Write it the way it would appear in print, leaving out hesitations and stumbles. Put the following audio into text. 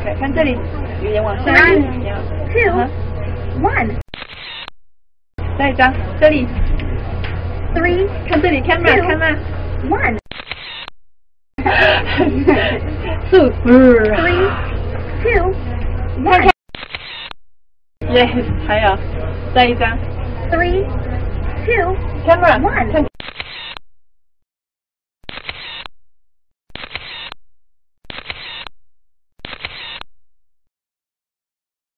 看这里，有点往下。 3, 2, 1。 下一张，这里。 3, 看这里 ，camera， 1。 Super。 3, 2, 1。 Yes， 还有，下一张。 3, 2, camera， 1。